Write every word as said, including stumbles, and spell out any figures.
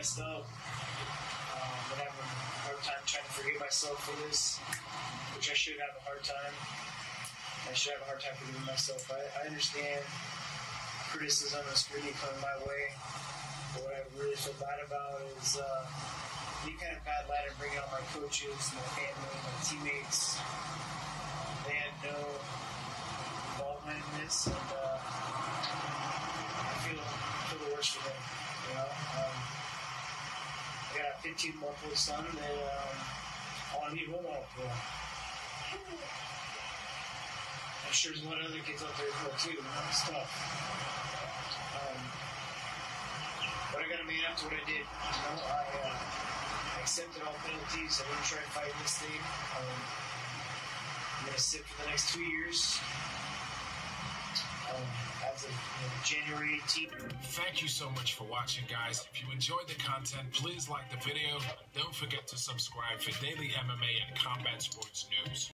messed up. Um, but I'm having a hard time trying to forgive myself for this, which I should have a hard time. I should have a hard time forgiving myself. I, I understand criticism and scrutiny coming my way. But what I really feel bad about is uh, being kind of bad lad and bringing out my coaches, my family, my teammates. They had no involvement in this, and uh, I feel, feel the worst for them. You know, um, I got a fifteen-month-old son that um, I want to be a role model for. I'm sure there's a lot of other kids out there as well too. You know, it's tough. Um, but I got to man up to what I did. You know, I, uh, I accepted all penalties. I didn't try to fight this thing. Um, I'm going to sit for the next two years. Um, as of you know, January eighteenth. Thank you so much for watching, guys. If you enjoyed the content, please like the video. Don't forget to subscribe for daily M M A and combat sports news.